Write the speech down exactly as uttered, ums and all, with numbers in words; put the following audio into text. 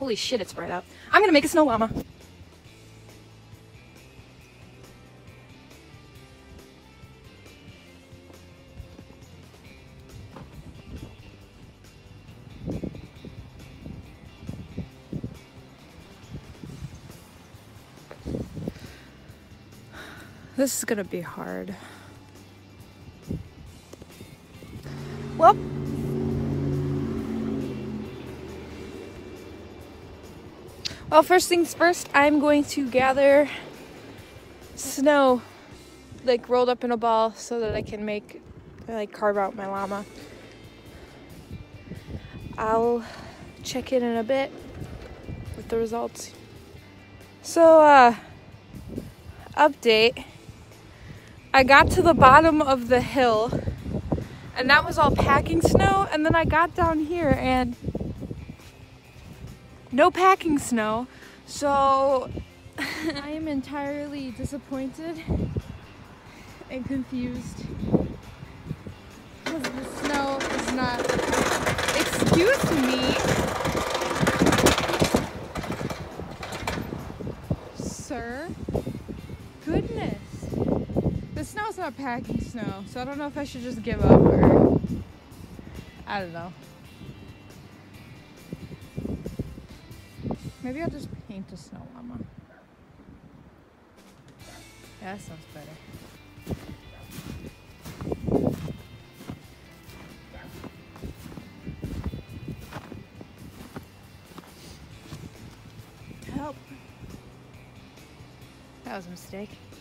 Holy shit, it's bright out. I'm gonna make a snow llama. This is gonna be hard. Well, well, first things first, I'm going to gather snow, like rolled up in a ball, so that I can make, like, carve out my llama. I'll check in in a bit with the results. So, uh, update. I got to the bottom of the hill, and that was all packing snow, and then I got down here and no packing snow, so I am entirely disappointed and confused because the snow is not. Excuse me, sir. Goodness. The snow's not packing snow, so I don't know if I should just give up or I don't know. Maybe I'll just paint a snow llama. Yeah, that sounds better. Help. That was a mistake.